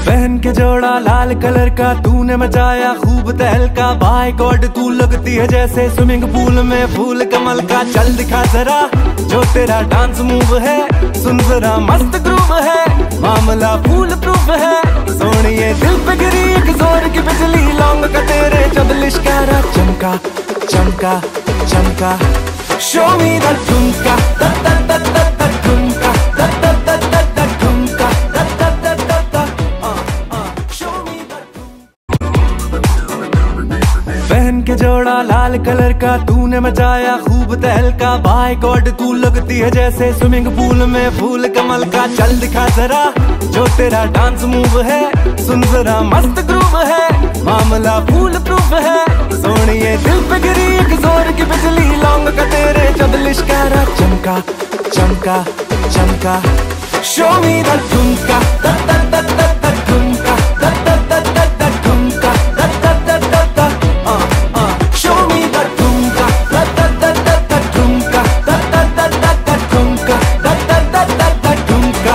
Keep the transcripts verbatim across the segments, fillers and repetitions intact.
पहन के जोड़ा लाल कलर का तूने मचाया खूब तहलका। बाय गॉड तू लगती है जैसे स्विमिंग पूल में फूल कमल का। चल दिखा जरा जो तेरा डांस मूव है, सुन जरा मस्त ग्रूव है, मामला फूल प्रूफ है। सोनिए दिल पे गिरी एक जोर की बिजली, लौंग का तेरे जब लिश्कारा चमका चमका चमका। Show me the thumka the the the the the thumka the the the the the thumka the the the the the अ अ शो मी द पहन के जोड़ा लाल कलर का तूने मचाया खूब तहलका। बाय गॉड तू लगती है जैसे स्विमिंग पूल में फूल कमल का। चल दिखा जरा जो तेरा डांस मूव है, सुन जरा मस्त ग्रूव है, मामला फूल प्रूफ है। सोनिए दिल पे गिरी एक जोर की बिजली, लौंग का तेरे जब लिश्कारा चमका चमका चमका। Show me the thumka the the the the the thumka the the the the the thumka the the the the the अ अ show me the thumka the the the the the thumka the the the the the thumka the the the the the thumka.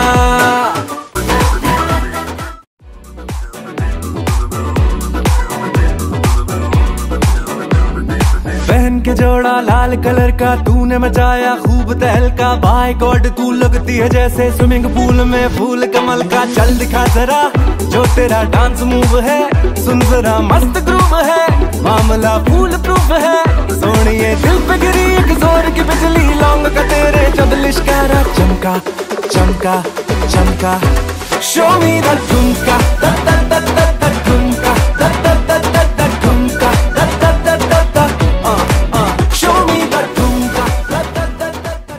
पहन के जोड़ा लाल colour का तूने मचाया खूब तहलका। बाय गॉड तू लगती है जैसे स्विमिंग पूल में फूल कमल का। चल दिखा जरा जो तेरा डांस मूव है, सुन जरा मस्त ग्रूव है, मामला फूल प्रूफ है। सोनिए दिल पे गिरी एक जोर की बिजली, लौंग का तेरे जब लिश्कारा चमका चमका चमका। Show me the thumka the the the the the thumka the the the the the thumka the the the the the अ अ show me the thumka the the the the the.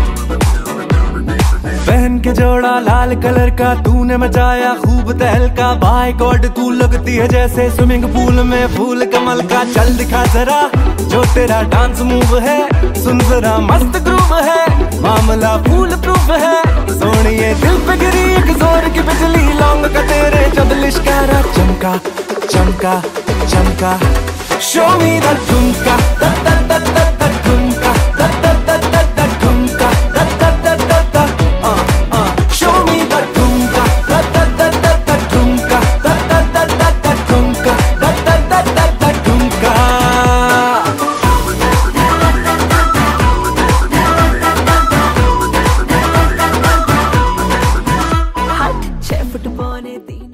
पहन के जोड़ा लाल कलर का तूने मचाया खूब तहलका। बाय गॉड तू लगती है जैसे स्विमिंग पूल में फूल कमल का। चल दिखा जरा जो तेरा डांस मूव है, सुन जरा मस्त ग्रूव है, मामला फूल प्रूफ है। सोनिए दिल पे गिरी एक जोर की बिजली, लौंग का तेरे जब लिश्कारा चमका चमका चमका। Show me the thumka the the the the the thumka the the the the the thumka the the the the the अ अ show me the thumka the the the the the thumka the the the the the thumka the the the the the thumka. छह foot पौने तीन